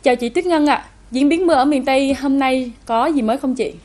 Chào chị Tuyết Ngân ạ. Diễn biến mưa ở miền Tây hôm nay có gì mới không chị?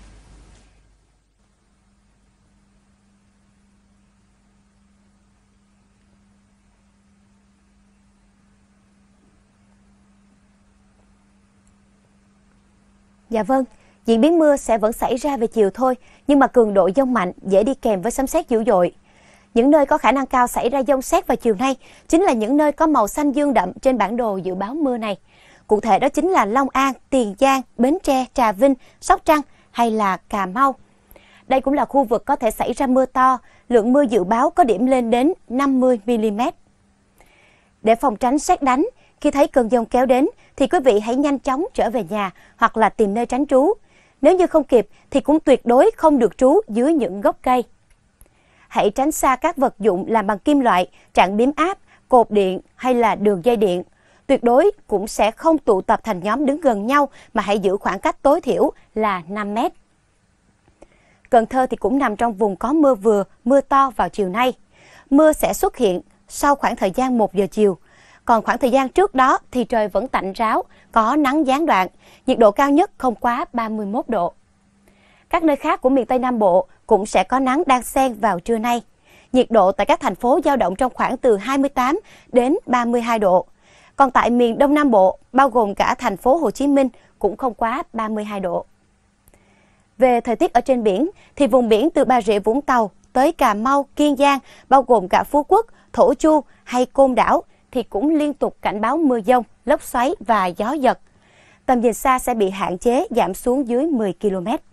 Dạ vâng, diễn biến mưa sẽ vẫn xảy ra về chiều thôi, nhưng mà cường độ dông mạnh dễ đi kèm với sấm sét dữ dội. Những nơi có khả năng cao xảy ra dông sét vào chiều nay chính là những nơi có màu xanh dương đậm trên bản đồ dự báo mưa này. Cụ thể đó chính là Long An, Tiền Giang, Bến Tre, Trà Vinh, Sóc Trăng hay là Cà Mau. Đây cũng là khu vực có thể xảy ra mưa to, lượng mưa dự báo có điểm lên đến 50 mm. Để phòng tránh sét đánh, khi thấy cơn dông kéo đến thì quý vị hãy nhanh chóng trở về nhà hoặc là tìm nơi tránh trú. Nếu như không kịp thì cũng tuyệt đối không được trú dưới những gốc cây. Hãy tránh xa các vật dụng làm bằng kim loại, trạm biến áp, cột điện hay là đường dây điện. Tuyệt đối cũng sẽ không tụ tập thành nhóm đứng gần nhau mà hãy giữ khoảng cách tối thiểu là 5 mét. Cần Thơ thì cũng nằm trong vùng có mưa vừa, mưa to vào chiều nay. Mưa sẽ xuất hiện sau khoảng thời gian 1 giờ chiều. Còn khoảng thời gian trước đó thì trời vẫn tạnh ráo, có nắng gián đoạn, nhiệt độ cao nhất không quá 31 độ. Các nơi khác của miền Tây Nam Bộ cũng sẽ có nắng đan xen vào trưa nay. Nhiệt độ tại các thành phố dao động trong khoảng từ 28 đến 32 độ. Còn tại miền Đông Nam Bộ, bao gồm cả thành phố Hồ Chí Minh cũng không quá 32 độ. Về thời tiết ở trên biển, thì vùng biển từ Bà Rịa Vũng Tàu tới Cà Mau, Kiên Giang, bao gồm cả Phú Quốc, Thổ Chu hay Côn Đảo, thì cũng liên tục cảnh báo mưa dông, lốc xoáy và gió giật. Tầm nhìn xa sẽ bị hạn chế giảm xuống dưới 10 km.